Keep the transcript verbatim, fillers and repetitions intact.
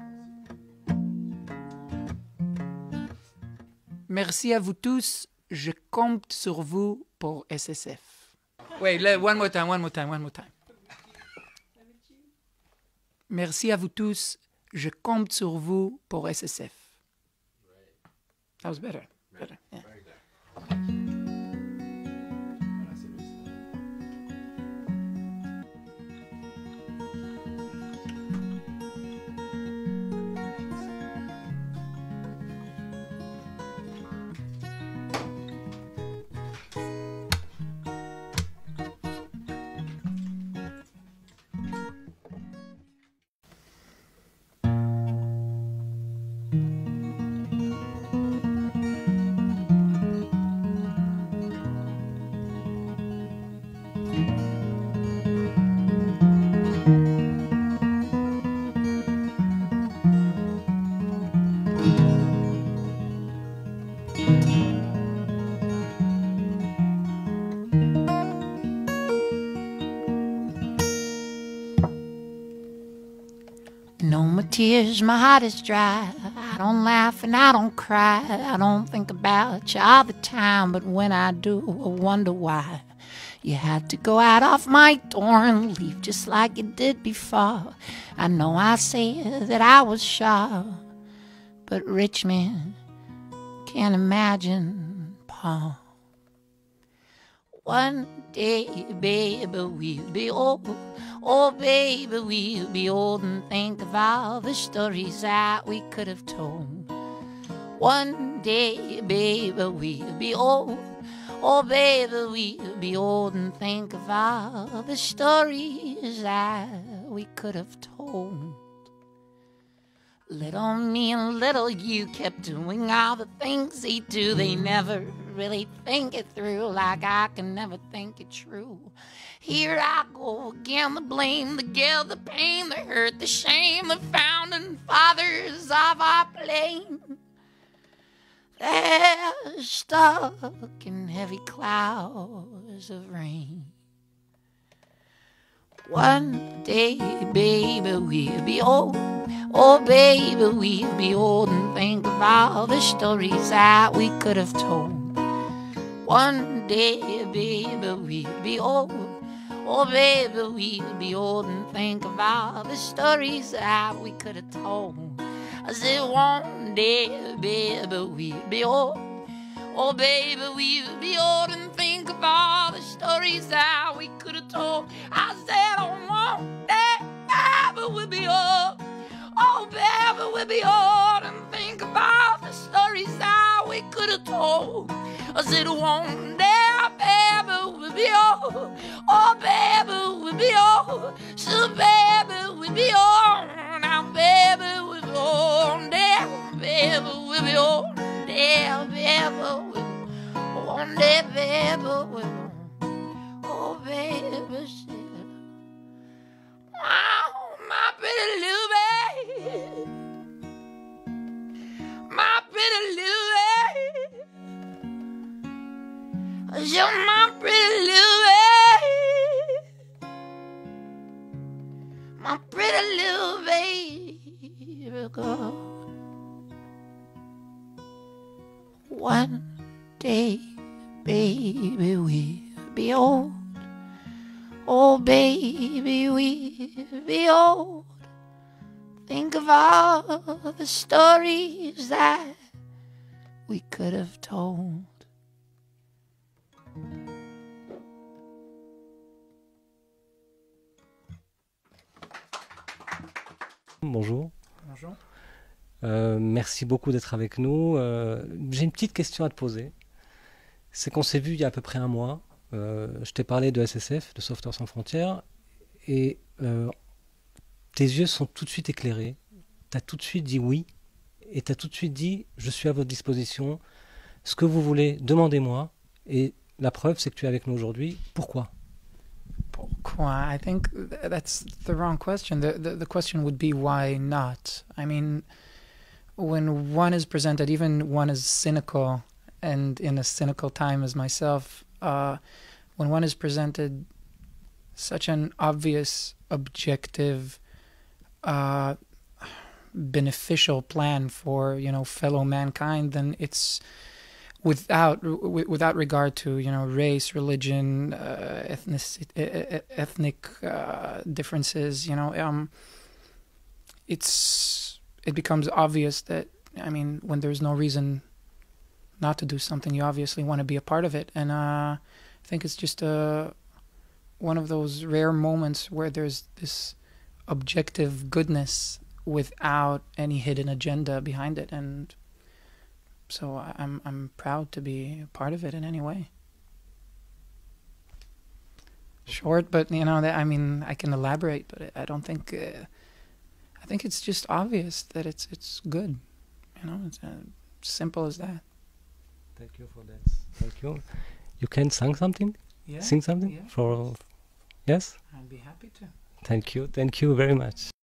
Merci à vous tous. Je compte sur vous pour S S F. Wait, let, one more time, one more time, one more time. Merci à vous tous. Je compte sur vous pour S S F. That was better. Better. Yeah. No more tears, my heart is dry. I don't laugh and I don't cry. I don't think about you all the time, but when I do, I wonder why. You had to go out off my door and leave just like you did before. I know I said that I was sure, but rich men can't imagine Paul. One day, baby, we'll be old. Oh, baby, we'll be old and think of all the stories that we could have told. One day, baby, we'll be old. Oh, baby, we'll be old and think of all the stories that we could have told. Little me and little you kept doing all the things they do. They never really think it through, like I can never think it true. Here I go again, the blame, the guilt, the pain, the hurt, the shame, the founding fathers of our blame. They're stuck in heavy clouds of rain. One day, baby, we'll be old. Oh, baby, we'll be old and think of all the stories that we could have told. One day, baby, we'll be old. Oh, baby, we'll be old and think of all the stories that we could have told. I said, one day, baby, we'll be old. Oh, baby, we'll be old and think of all the stories that we could have told. I said, oh, one day, baby, we'll be old. Oh, baby, we'll be old and think of all the stories that we could have told. I said, one day, baby, we'll be old. Oh, baby, we'll be old. So, baby, we'll be old. Now, baby, we'll be old. Damn, baby, we'll be old. Damn, baby, we'll be old. One day, baby, we'll be old. Oh, baby, shit. Wow, my pretty little baby. My pretty little baby. You're my pretty little baby. My pretty little baby girl. One day, baby, we'll be old. Oh, baby, we'll be old. Think of all the stories that we could have told. Bonjour. Bonjour. Euh, merci beaucoup d'être avec nous. Euh, j'ai une petite question à te poser. C'est qu'on s'est vu il y a à peu près un mois. Euh, je t'ai parlé de S S F, de Sauveteurs sans frontières, et euh, tes yeux sont tout de suite éclairés. Tu as tout de suite dit oui, et tu as tout de suite dit je suis à votre disposition. Ce que vous voulez, demandez-moi. Et la preuve, c'est que tu es avec nous aujourd'hui. Pourquoi ? Pourquoi? I think that's the wrong question. The, the the question would be why not? I mean, when one is presented, even one is cynical, and in a cynical time as myself, uh, when one is presented such an obvious, objective, uh, beneficial plan for, you know, fellow mankind, then it's without w- without regard to, you know, race, religion, uh, ethnic ethnic uh, differences. You know, um, it's it becomes obvious that, I mean, when there's no reason not to do something, you obviously want to be a part of it. And uh, I think it's just a one of those rare moments where there's this objective goodness without any hidden agenda behind it, and so I'm I'm proud to be a part of it in any way. Short, but you know that I mean I can elaborate, but I don't think uh, I think it's just obvious that it's it's good. You know, it's uh, simple as that. Thank you for that. Thank you. You can sing something? Yeah. Sing something? Yeah. For yes? I'd be happy to. Thank you. Thank you very much.